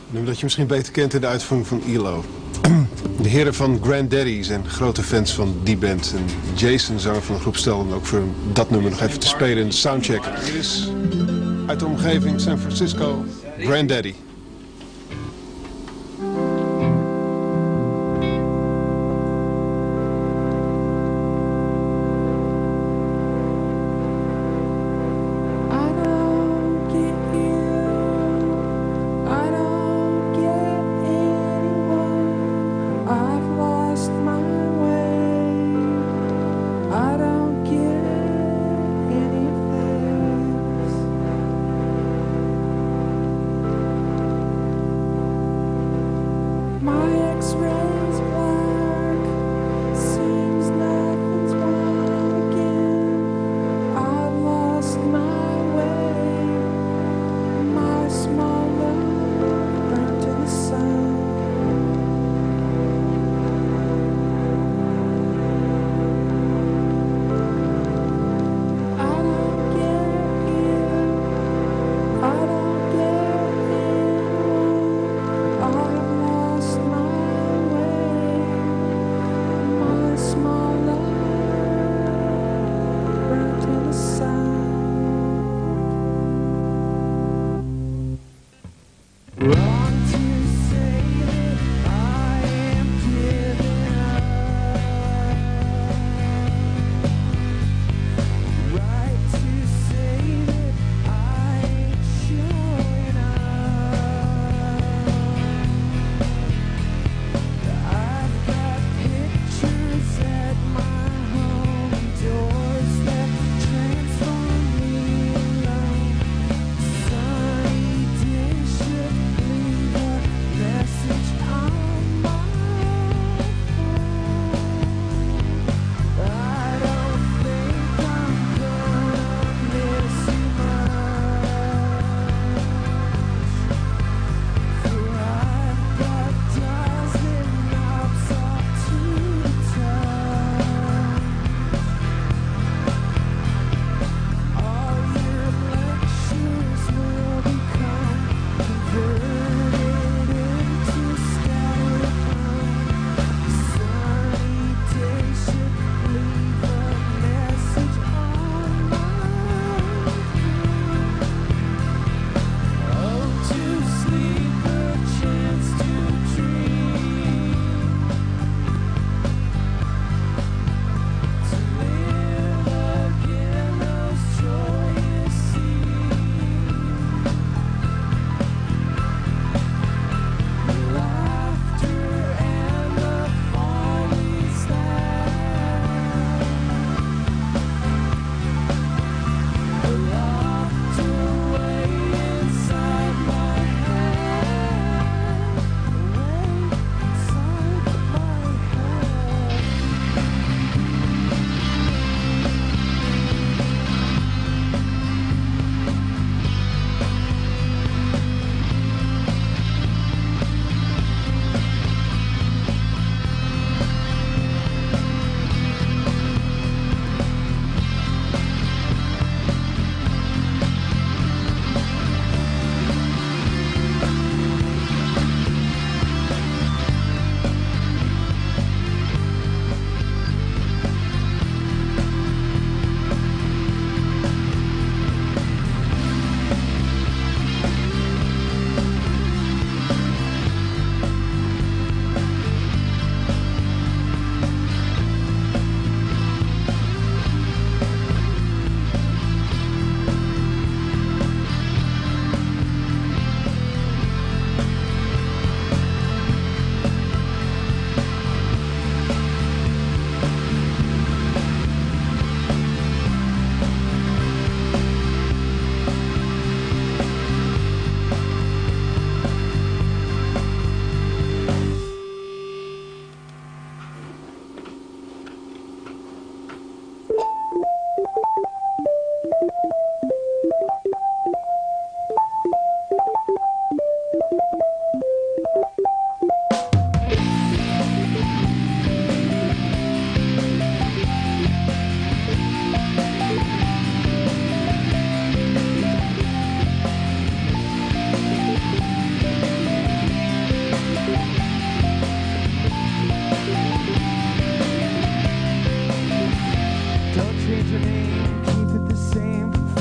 Nummer dat je misschien beter kent in de uitvoering van ELO. De heren van Granddaddy zijn grote fans van die band. En Jason, zanger van de groep, stelde hem ook voor dat nummer nog even te spelen in de soundcheck. Hier is uit de omgeving San Francisco, Granddaddy.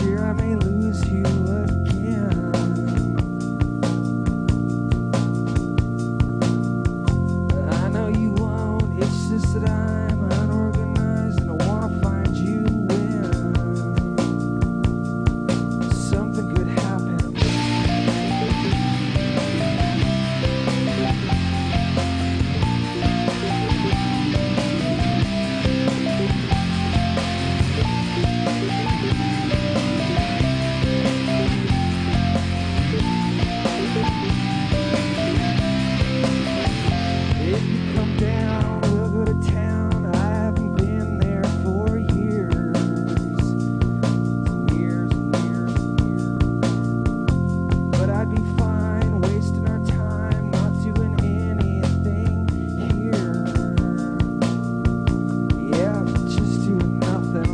fear I may lose you again. I know you won't, it's just that I'm unorganized and I wanna find you when something good happens. If you come down, we'll go to town. I haven't been there for years. Years and years and years. But I'd be fine wasting our time, not doing anything here. Yeah, just doing nothing.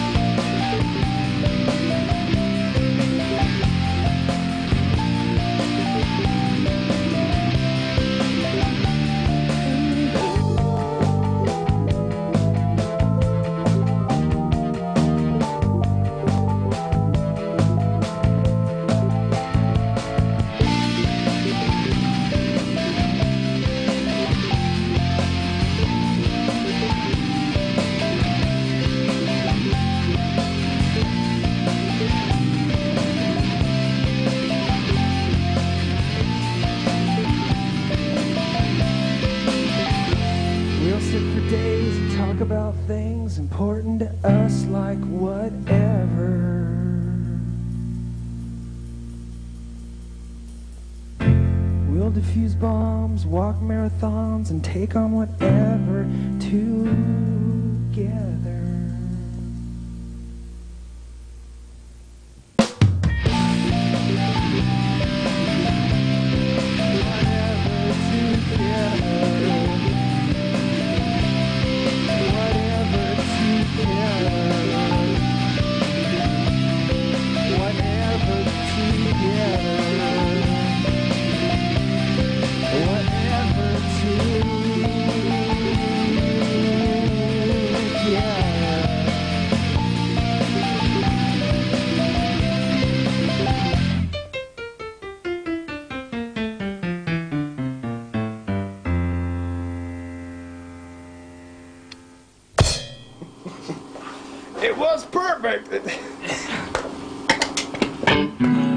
We'll sit for days and talk about things important to us, like whatever. We'll defuse bombs, walk marathons, and take on whatever together. It was perfect.